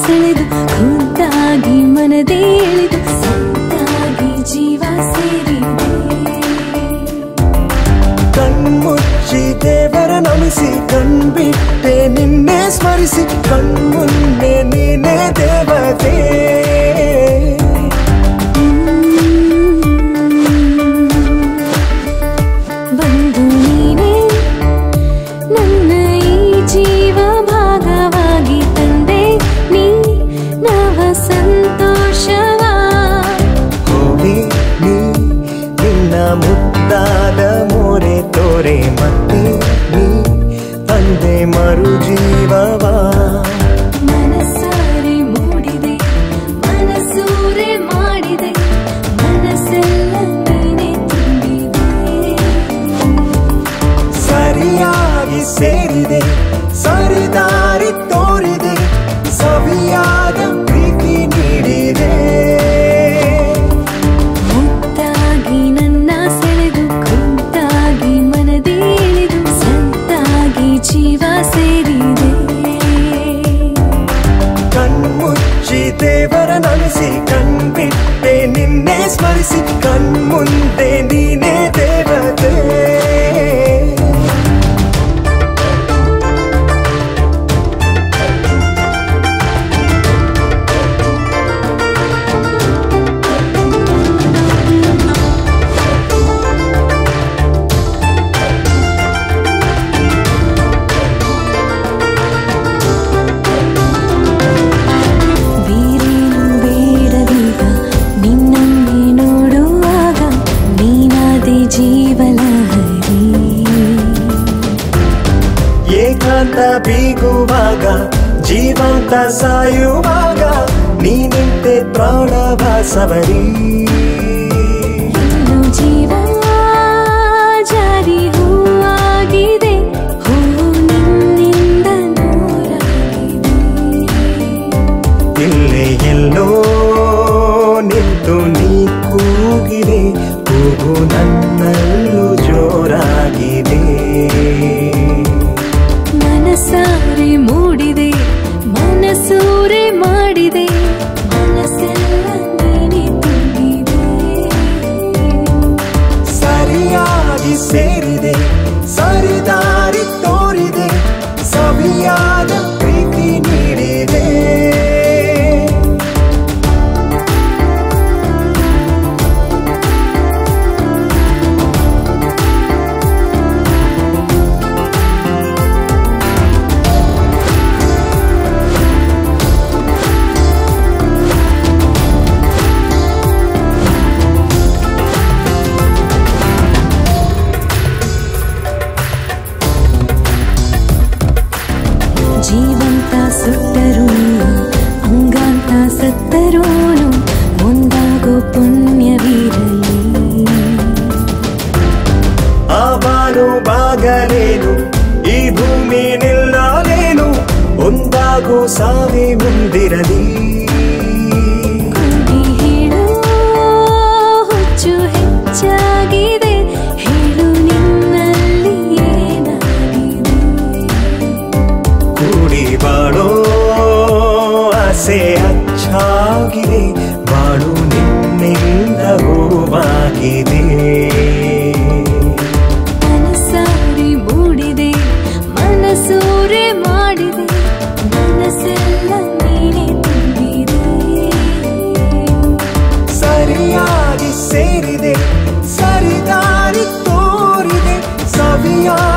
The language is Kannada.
ಸೆಳೆದು ಖುದ್ದಾಗಿ ಮನದೇ ಇಳಿದು ಸಂತಾಗಿ ಜೀವ ಸೇರಿದೆ. ಕಣ್ಮುಚ್ಚಿ ದೇವರ ನಮಿಸಿ ಕಣ್ಬಿಟ್ಟೆ ನಿನ್ನೆ ಸ್ಮರಿಸಿ ಕಣ್ಮುನ್ನೆ ನೀನೇ ದೇವತೆ. ಬಂದು ನೀನೇ ನನ್ನ ಈ ಜೀವ ಭಾಗವಾಗಿ ತಂದೆ ನೀ ನವ ಸಂತೋಷವ. ಹೋಗಿ ನೀ ನಿನ್ನ ಮುದ್ದಾದ ಮೋರೆ ತೋರೆ ಮತ್ತೆ ನೀ ತಂದೆ ಮರು ಜೀವವ. ಮನಸಾರೆ ಮೂಡಿದೆ ಮನಸೂರೆ ಮಾಡಿದೆ ಮನಸ್ಸೆಲ್ಲ ನೀನೆ ತುಂಬಿದೆ. ಸರಿಯಾಗಿ ಸೇರಿದೆ ಸರಿದಾರಿ ತೋರಿದೆ ಸವಿಯಾದ ಪ್ರೀತಿ ನೀಡಿದೆ. ಮುದ್ದಾಗಿ ನನ್ನ ಸೆಳೆದು ಖುದ್ದಾಗಿ ಮನದೇ ಇಳಿದು ಸಂತಾಗಿ ಜೀವ ಸೇರಿದೆ. ಕಣ್ಮುಚ್ಚಿ ದೇವರ ನಮಿಸಿ ಕಣ್ಬಿಟ್ಟೆ ನಿನ್ನೆ ಸ್ಮರಿಸಿ ಕಣ್ಮುಂದೆ ನೀನೇ ದೇವತೆ. ಬೇರೇನು ಬೇಡವೀಗ ನಿನ್ನನ್ನೇ ನೋಡುವಾಗ ನೀನಾದೆ ಜೀವಲಹರಿ. ಏಕಾಂತ ಬೀಗುವಾಗ ಜೀವಂತ ಸಾಯುವಾಗ ನೀನಿಂತೆ ಪ್ರಾಣವ ಸವರಿ. ಇನ್ನು ಜೀವ ಜಾರಿ ಹೂವಾಗಿದೆ ಹೂವು ನಿನ್ನಿಂದ ನೂರಾಗಿದೆ. ಇಲ್ಲೇ ಎಲ್ಲೋ ನಿಂತು ನೀ ಕೂಗಿದೆ ಕೂಗು ನನ್ನಲ್ಲೂ ಜೋರಾಗಿದೆ. ಮನಸಾರೆ ಮೂಡಿದೆ ಮನಸೂರೆ ಮಾಡಿದೆ ಮನಸ್ಸೆಲ್ಲ ನೀನೆ ತುಂಬಿದೆ. ಸರಿಯಾಗಿ ಸೇರಿದೆ ಸರಿದಾರಿ ತೋರಿದೆ ಸವಿಯಾದ ಪ್ರೀತಿ ನೀಡಿದೆ. ಜೀವಂತ ಸುಟ್ಟರೂ ಅಂಗಾಂತ ಸತ್ತರೋನು ಮುಂದಾಗೋ ಪುಣ್ಯವಿರಲಿ. ಆವಾನು ಬಾಗಲೇನು ಈ ಭೂಮಿ ನಿಲ್ಲಲೇನು ಒಂದಾಗೋ ಸಾವಿ ಮುಂದಿರಲಿ. ಕೂಡಿ ಹೇಳೋ ಹುಚ್ಚು ಹೆಚ್ಚಾಗಿದೆ ಹೇಳು ನಿನ್ನಲ್ಲಿ ಏನಾಗಿದೆ. ಕೂಡಿ ಬಾಳೋ ಆಸೆ ಅಚ್ಚಾಗಿದೆ ಬಾಳು ನಿನ್ನಿಂದ ಹೂವಾಗಿದೆ. ಮನಸಾರೆ ಮೂಡಿದೆ ಮನಸೂರೆ ಮಾಡಿದೆ ಮನಸ್ಸೆಲ್ಲ ನೀನೆ ತುಂಬಿದೆ. ಸರಿಯಾಗಿ ಸೇರಿದೆ ಸರಿದಾರಿ ತೋರಿದೆ ಸವಿಯಾದ